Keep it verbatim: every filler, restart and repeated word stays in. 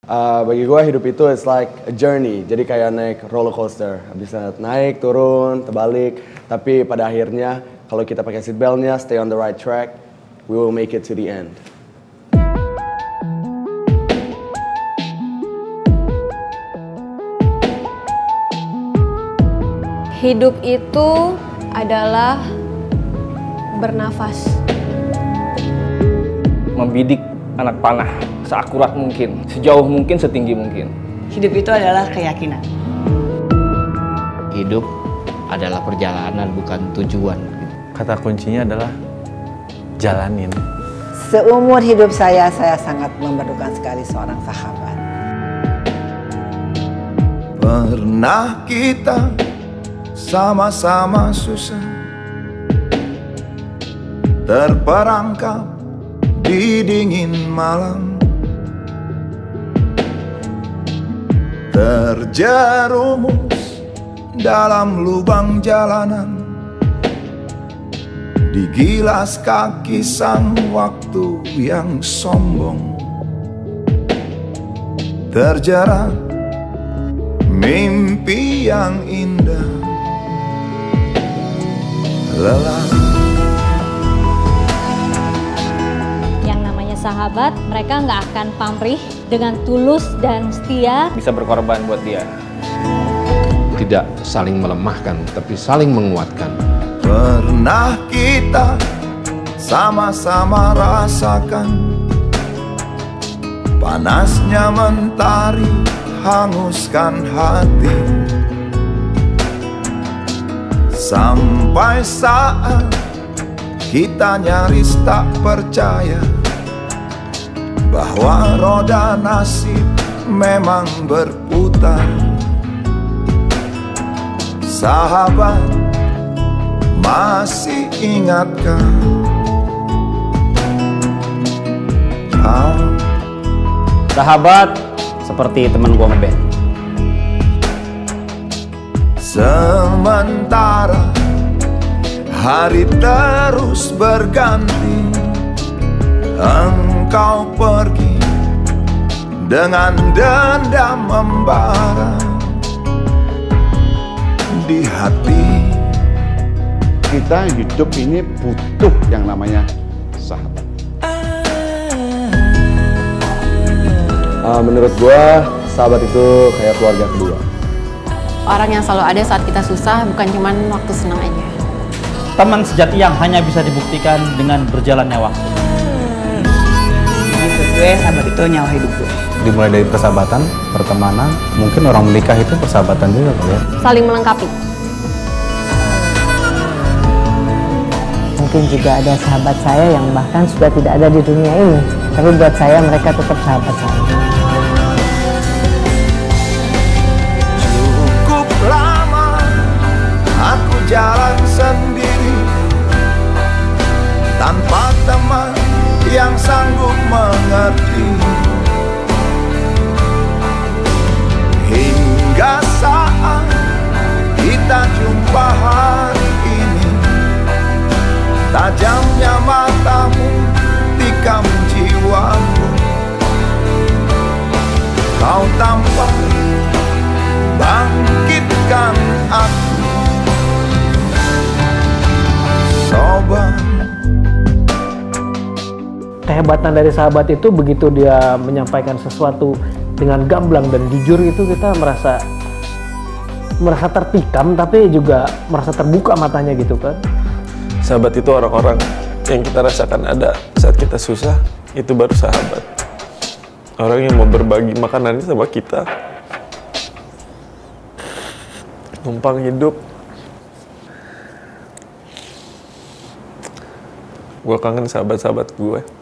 Uh, bagi gue hidup itu it's like a journey, jadi kayak naik roller coaster, bisa naik, turun, terbalik, tapi pada akhirnya kalau kita pakai seat beltnya, stay on the right track, we will make it to the end. Hidup itu adalah bernafas. Membidik anak panah seakurat mungkin, sejauh mungkin, setinggi mungkin. Hidup itu adalah keyakinan. Hidup adalah perjalanan, bukan tujuan. Kata kuncinya adalah jalanin. Seumur hidup saya, saya sangat memerlukan sekali seorang sahabat. Pernah kita sama-sama susah, terperangkap di dingin malam, terjerumus dalam lubang jalanan, digilas kaki sang waktu yang sombong, terjerat mimpi yang indah, lelah. Yang namanya sahabat, mereka nggak akan pamrih, dengan tulus dan setia. Bisa berkorban buat dia. Tidak saling melemahkan, tapi saling menguatkan. Pernah kita sama-sama rasakan panasnya mentari hanguskan hati, sampai saat kita nyaris tak percaya bahwa roda nasib memang berputar. Sahabat, masih ingatkah? Ah. Sahabat seperti teman gua ngeband. Sementara hari terus berganti, engkau pergi dengan dendam membara di hati. Kita hidup ini butuh yang namanya sahabat. Uh, menurut gue, sahabat itu kayak keluarga kedua. Orang yang selalu ada saat kita susah, bukan cuma waktu senang aja. Teman sejati yang hanya bisa dibuktikan dengan berjalannya waktu. Menurut gue, sahabat itu nyawa hidup gue. Dimulai dari persahabatan, pertemanan, mungkin orang menikah itu persahabatan juga kali ya. Saling melengkapi. Mungkin juga ada sahabat saya yang bahkan sudah tidak ada di dunia ini, tapi buat saya mereka tetap sahabat saya. Cukup lama aku jalan sendiri, tanpa teman yang sanggup mengerti, hingga saat kita jumpa hari ini. Tajamnya matamu tikam jiwaku, kau tampak bangkitkan aku. Sobat. Kehebatan dari sahabat itu begitu dia menyampaikan sesuatu dengan gamblang dan jujur, itu kita merasa merasa tertikam, tapi juga merasa terbuka matanya gitu kan. Sahabat itu orang-orang yang kita rasakan ada saat kita susah, itu baru sahabat. Orang yang mau berbagi makanannya sama kita, numpang hidup. Gue kangen sahabat-sahabat gue.